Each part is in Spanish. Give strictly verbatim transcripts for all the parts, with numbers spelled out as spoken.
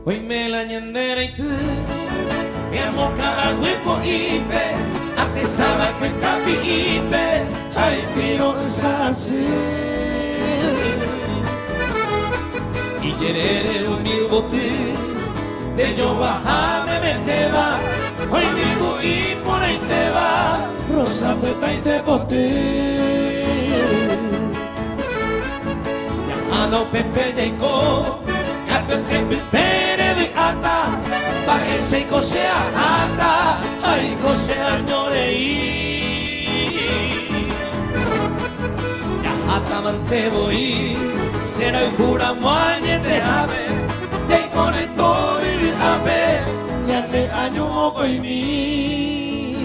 hoy me la ñandera y tú me amo cada huevo y ve a te sabe que capipe ay pero es así y querer un bote de yo bajame me te va hoy digo y por ahí te va rosa peta y te bote ya no pepe llegó gato te pere de ata pa el seco sea anda ay cosea lloreí ya ata mante voy será el juramo añe te ave ya con el tori de ave ya te año moco y mi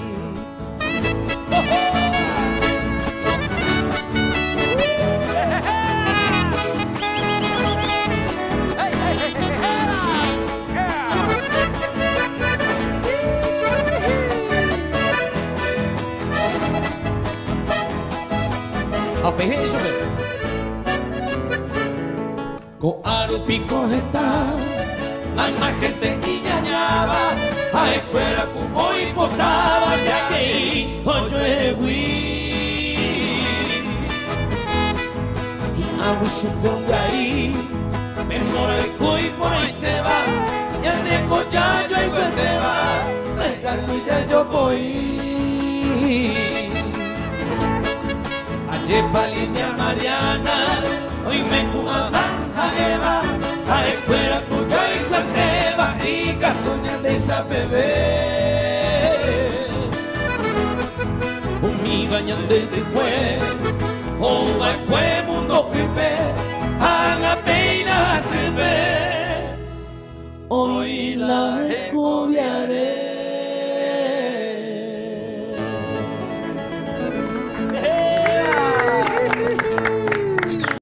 apeje eso con aro pico está hay más gente y ñañaba a escuela con hoy potaba ya que hoy llueve y hago su ponga ahí pero el hoy por ahí te va ya te cocha yo y te va de canto ya yo voy ayer paliña Mariana hoy me cuaban a Eva a escuela con yo y te va y cartoña de esa bebé un mi bañan de después o va el mundo que ve a la pena se ve hoy la